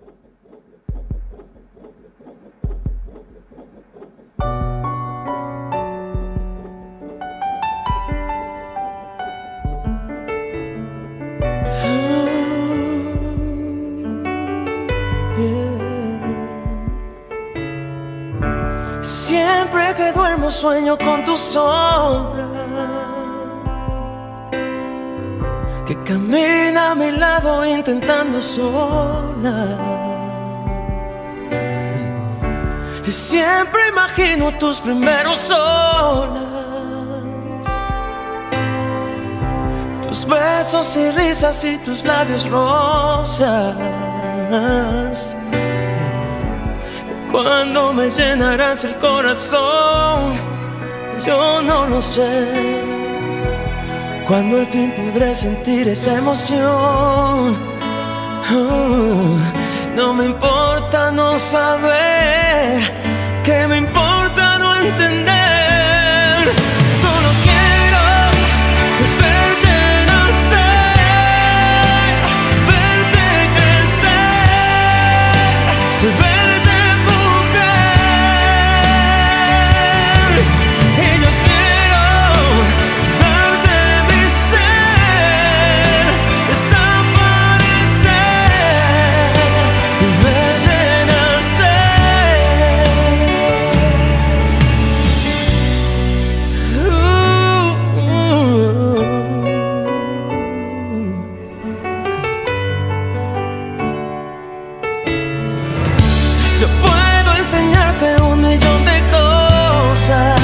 Siempre que duermo sueño con tu sombra, que camina a mi lado intentando sola. Y siempre imagino tus primeros olas, tus besos y risas y tus labios rosas. ¿Cuándo me llenarás el corazón? Yo no lo sé. ¿Cuándo al fin podré sentir esa emoción? No me importa no saber, que me importa no entender. Solo quiero verte nacer, verte crecer, verte mujer. Y yo quiero darte mi ser, desaparecer y verte nacer. Yo puedo enseñarte un millón de cosas,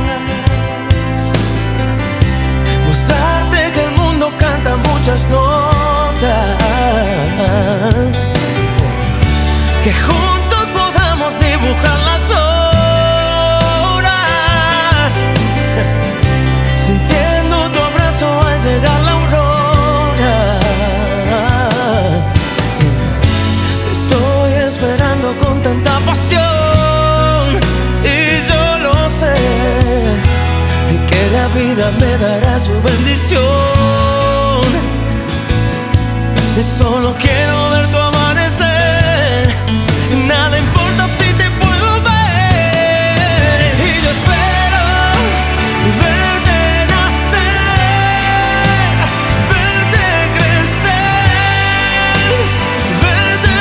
mostrarte que el mundo canta muchas notas, que juntos podamos dibujar las horas, sintiendo tu abrazo al llegar la aurora. Te estoy esperando con tanta pasión y yo lo sé, que la vida me dará su bendición. Y solo quiero ver tu amanecer, nada importa si te puedo ver. Y yo espero verte nacer, verte crecer, verte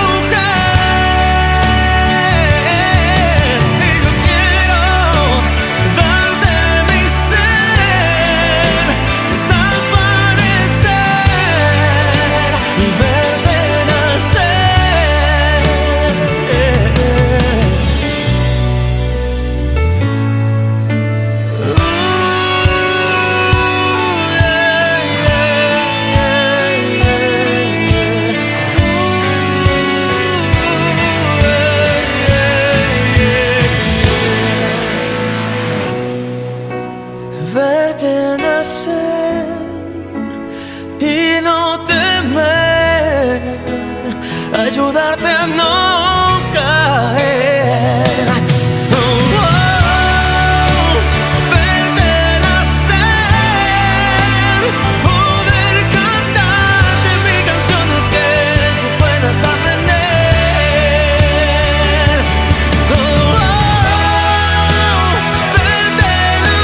mujer. Y yo quiero darte mi ser, desaparecer y verte nacer. Verte nacer y no temer, ayudarte a no caer. Oh, oh, verte nacer, poder cantarte mis canciones que tú puedas aprender. Oh, oh, verte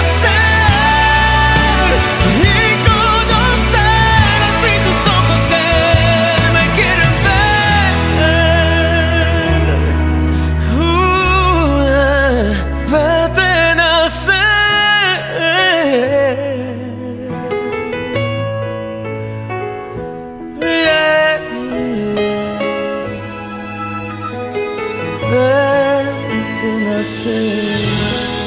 nacer y conocer al fin tus ojos que me quieren ver. Verte nacer. Yeah. Verte nacer.